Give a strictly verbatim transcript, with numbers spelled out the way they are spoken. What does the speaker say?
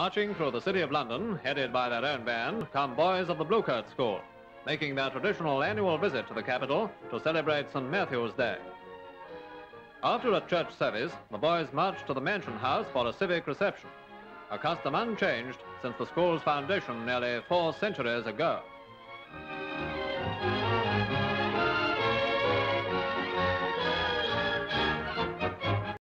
Marching through the city of London, headed by their own band, come boys of the Bluecoat School, making their traditional annual visit to the capital to celebrate Saint Matthew's Day. After a church service, the boys march to the Mansion House for a civic reception, a custom unchanged since the school's foundation nearly four centuries ago.